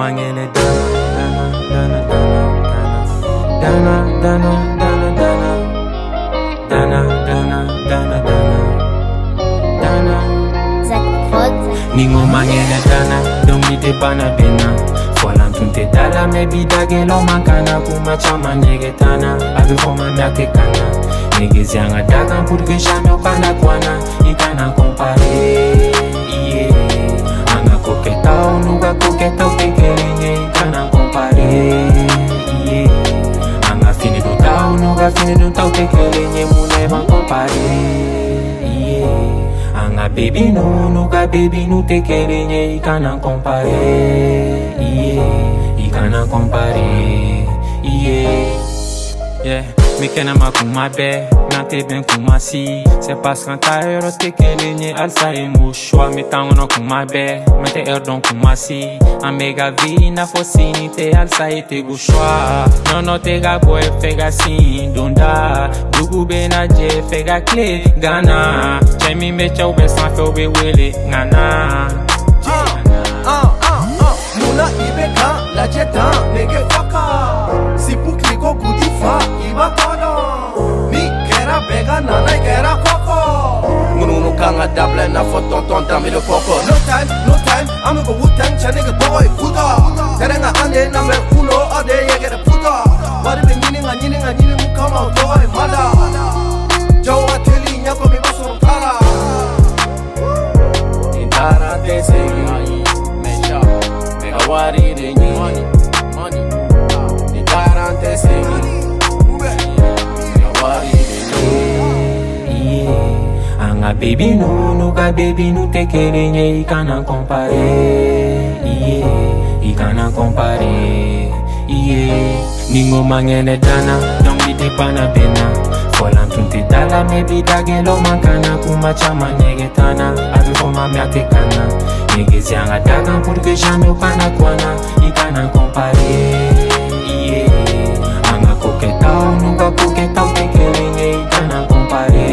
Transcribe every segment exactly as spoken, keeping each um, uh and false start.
mangene dana dana dana dana dana dana dana dana dana dana dana ningo mangene dana dong ite pana bena folan tunte dala me bidage lo makana kuma chama negetana abi koma myake kana nigezi anga daga pour que jamais okana kwana ikana compare yeah anga koketa unuga koketa utekelenye ikana compare yeah anga fini do ta unuga fini do ta utekelenye munema compare yeah anga baby no nuga baby no tekelenye ikana compare yeah ikana compare yeah yeah me kena ma kuma be na te ben kuma si c'est parce qu'en ta euro te kelenye alsa e mo choix me tango no kuma be me te er don kuma si a mega vi na fosini te alsa e te go choix no no te ga boy fega sin donda dugu be na je fega clé gana chemi me chau be san fe be wele ngana ah ah ah muna ibeka la jeta nege faka si pukli ko gudifa iba tono mi kera bega nana kera koko munu kanga double na foto ton tami le poco no time no time I'm go wutang chane ke boy puta terenga ande number uno ade yege de puta bari be nyini nga nyini nga nyini mu kama toy mada jawa teli nyako mi baso kara indara te segi mesha mega wari de nyini money ni garante segi mega wari de yeah anga baby no nuga baby no tekelenye ikana compare yeah ikana compare yeah ningo mangene dana dong ite pana bena folan tunte dala me bidage lo makana kuma chama negetana abi koma myake kana nigezi anga daga pour que jamais okana kwana ikana compare yeah anga koketa nuga koketa utekelenye ikana compare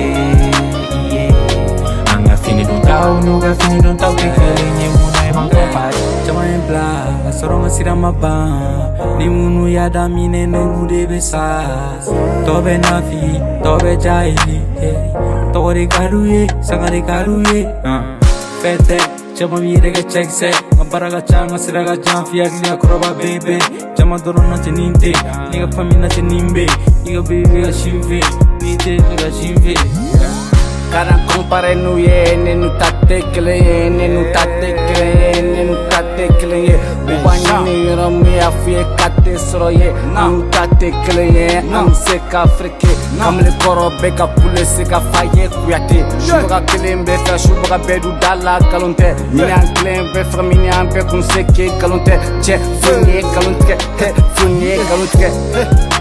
yeah anga fini don tau nuga fini don tau tekelenye muna ema compare chama en bla soronga sirama ba ni munu ya damine no nude besas tobe nafi tobe jaili tori karuye sangare karuye fete chama vire ke check se abaraga changa siraga jamfia glia kroba bebe chama dorona cheninte niga famina chenimbe niga bebe ga shimve nite niga shimve Kana compare nu ye ne nu tate kle ne nu tate kle ne nu tate kle ye bani rami afie kate sroye nu tate kle ye am se ka freke kamle koro beka pule se ka faye kuyate shuga klembe fa shuga bedu dala kalonte minan klembe fra minan be kun se ke kalonte che funye kalonte he funye kalonte